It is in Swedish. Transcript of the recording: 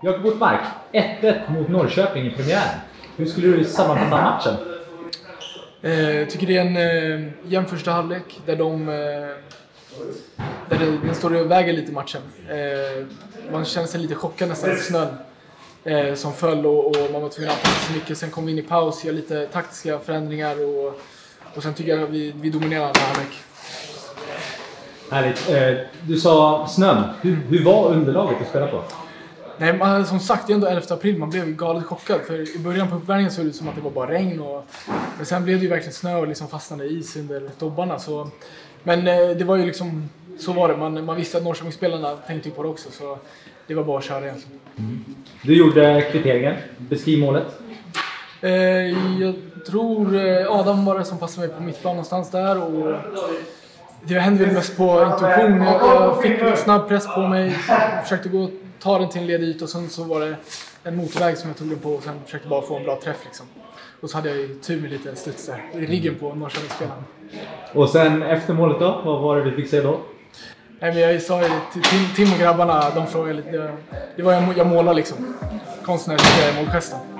Jakob Ortmark, 1-1 mot Norrköping i premiären. Hur skulle du sammanfatta matchen? Jag tycker det är en jämn första halvlek där den står och väger lite matchen. Man känner sig lite chockad nästan av snön som föll och man var tvungen att anpassa sig mycket. Sen kom vi in i paus, gör lite taktiska förändringar och sen tycker jag att vi dominerar den här halvlek. Härligt. Du sa snön. Hur var underlaget att spela på? Nej, som sagt, det är ändå 11 april. Man blev galet chockad. För i början på uppvärmningen såg det ut som att det var bara regn. Men sen blev det ju verkligen snö och liksom fastnade is under dobbarna. Men det var ju liksom, så var det. Man visste att Norrköpingsspelarna tänkte på det också. Så det var bara att köra egentligen. Du gjorde kvitteringen. Beskriv målet. Jag tror Adam var det som passade mig på mittplan någonstans där. Och det hände väl mest på intuition. Jag fick en snabb press på mig. Försökte gå ta den till en ledig yta och sen så var det en motorväg som jag tog den på och sen försökte bara få en bra träff liksom. Och så hade jag ju tur med lite studs där i ryggen på Norrköpingsspelaren. Och sen efter målet då, vad var det du fick se då? Nej, men jag sa ju till Tim och grabbarna, de frågade lite, det var jag målade liksom. Konstnärliga målgesten.